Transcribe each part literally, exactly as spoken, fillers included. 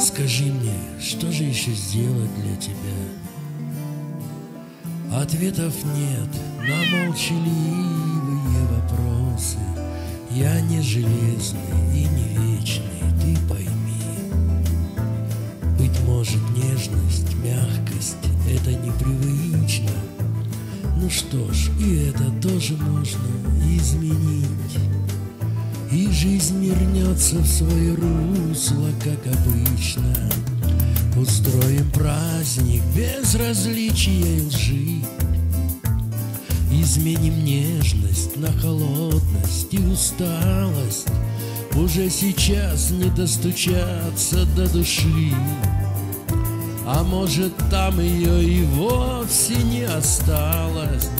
Скажи мне, что же еще сделать для тебя? Ответов нет на молчаливые вопросы. Я не железный и не вечный, ты пойми. Быть может, нежность, мягкость — это непривычно. Ну что ж, и это тоже можно изменить. И жизнь вернется в свое русло, как обычно. Устроим праздник без различия и лжи. Изменим нежность на холодность и усталость. Уже сейчас не достучаться до души. А может, там ее и вовсе не осталось.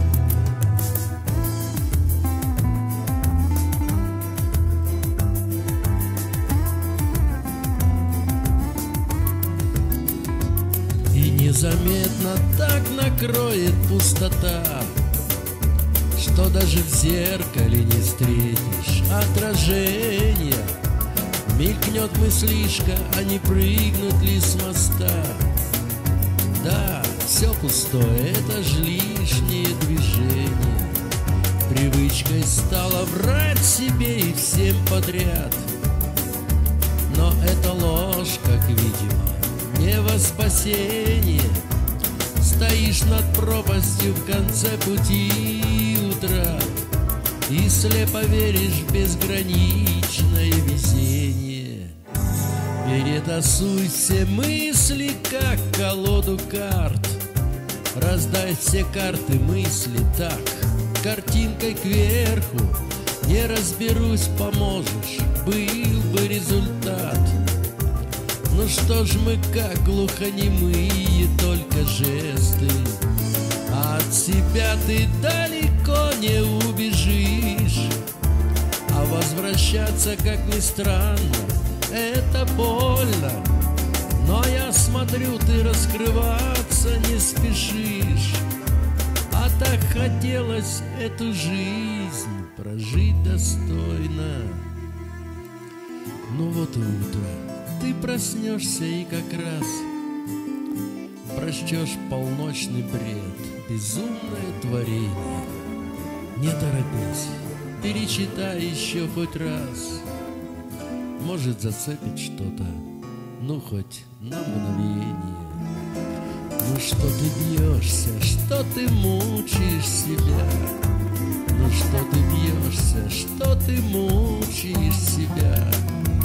И незаметно так накроет пустота, что даже в зеркале не встретишь отражения. Мелькнет мыслишка, а не прыгнут ли с моста. Да, все пустое, это ж лишнее движение. Привычкой стало врать себе и всем подряд. Но это ложь, как видимо, не во спасение. Стоишь над пропастью в конце пути утра и слепо веришь в безграничное везение. Перетасуй все мысли, как колоду карт. Раздай все карты мысли так, картинкой кверху. Не разберусь, поможешь, был бы результат. Ну что ж мы, как глухонемые, только жесты. А от себя ты далеко не убежишь. А возвращаться, как ни странно, это больно. Но я смотрю, ты раскрываться не спешишь. А так хотелось эту жизнь прожить достойно. Ну вот и утро. Ты проснешься и как раз прочтешь полночный бред, безумное творение. Не торопись, перечитай еще хоть раз. Может, зацепит что-то, ну хоть на мгновение. Ну что ты бьешься, что ты мучаешь себя? Ну что ты бьешься, что ты мучаешь себя?